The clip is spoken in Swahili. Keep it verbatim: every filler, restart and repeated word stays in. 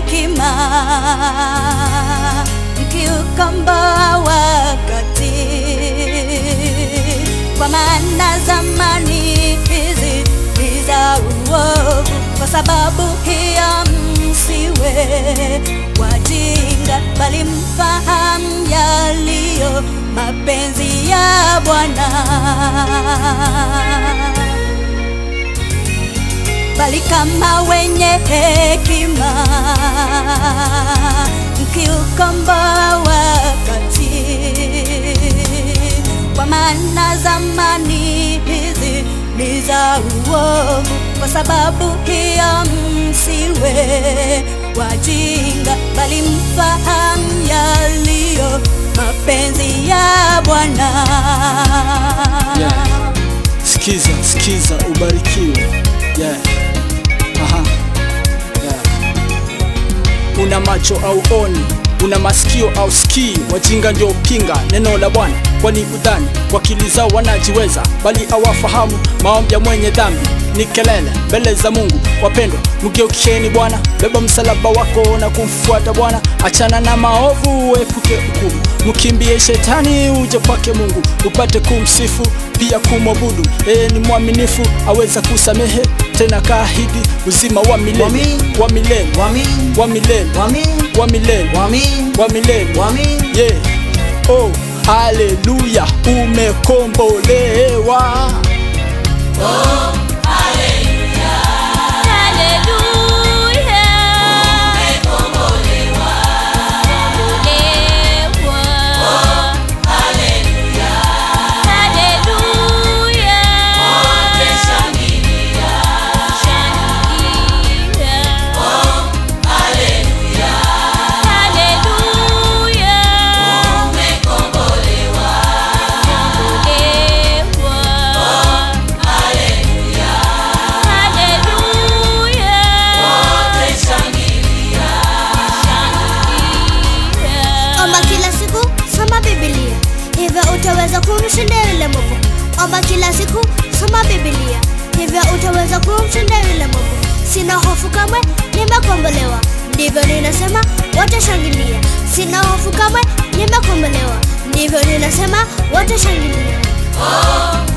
hekima, mkiukomboa wakati, kwa maana zamani hizi ni za uovu. Kwa sababu hiyo msiwe wajinga, bali mfahamu yaliyo mapenzi ya Bwana. Bali kama wenye hekima, mkiukomboa wakati, kwa maana zamani hizi ni za uovu. Kwa sababu hiyo msiwe wajinga, bali mfahamu yaliyo mapenzi ya Bwana. Yeah. Sikiza, sikiza, ubarikiwe. Yeah. Aha. Yeah. Una macho au oni, una masikio au sikii, wajinga ndio pinga neno la Bwana. Kwani udhani kwa akili zao wanajiweza, bali hawafahamu maombi ya mwenye dhambi ni kelele mbele za Mungu. Wapendwa, mgeukieni Bwana, beba msalaba wako na kumfuata Bwana. Achana na maovu, epuke hukumu, mkimbie shetani uje kwake Mungu, upate kumsifu pia kumwabudu. Yeye ni mwaminifu, aweza kusamehe, tena kaahidi uzima wa milele, wa milele, wa milele, wa milele, wa milele. Yeah. Oh, haleluya, umekombolewa. Oh, haleluya, haleluya, umekombolewa, kombolewa. Oh, haleluya, haleluya, wote shangilia, shangilia. Oh, haleluya, haleluya, umekombolewa, kombolewa. Omba kila siku, soma Biblia, hivyo utaweza kumshinda yule mwovu. Omba kila siku, soma Biblia, hivyo utaweza kumshinda yule mwovu. Sina hofu kamwe, nimekombolewa, ndivyo ninasema, watashangilia. Sina hofu kamwe, nimekombolewa, ndivyo ninasema, watashangilia. Oh.